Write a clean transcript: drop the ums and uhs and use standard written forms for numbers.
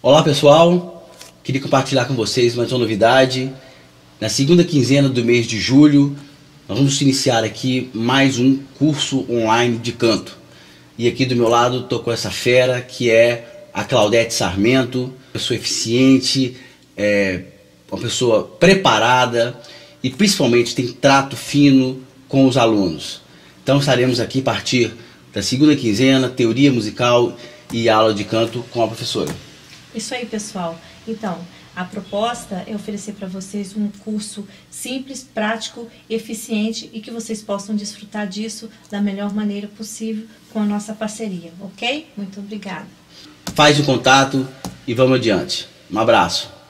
Olá pessoal, queria compartilhar com vocês mais uma novidade. Na segunda quinzena do mês de julho, nós vamos iniciar aqui mais um curso online de canto. E aqui do meu lado estou com essa fera que é a Claudete Sarmento, pessoa eficiente, uma pessoa preparada e principalmente tem trato fino com os alunos. Então estaremos aqui a partir da segunda quinzena, teoria musical e aula de canto com a professora. Isso aí, pessoal. Então, a proposta é oferecer para vocês um curso simples, prático, eficiente e que vocês possam desfrutar disso da melhor maneira possível com a nossa parceria, ok? Muito obrigada. Faz o contato e vamos adiante. Um abraço.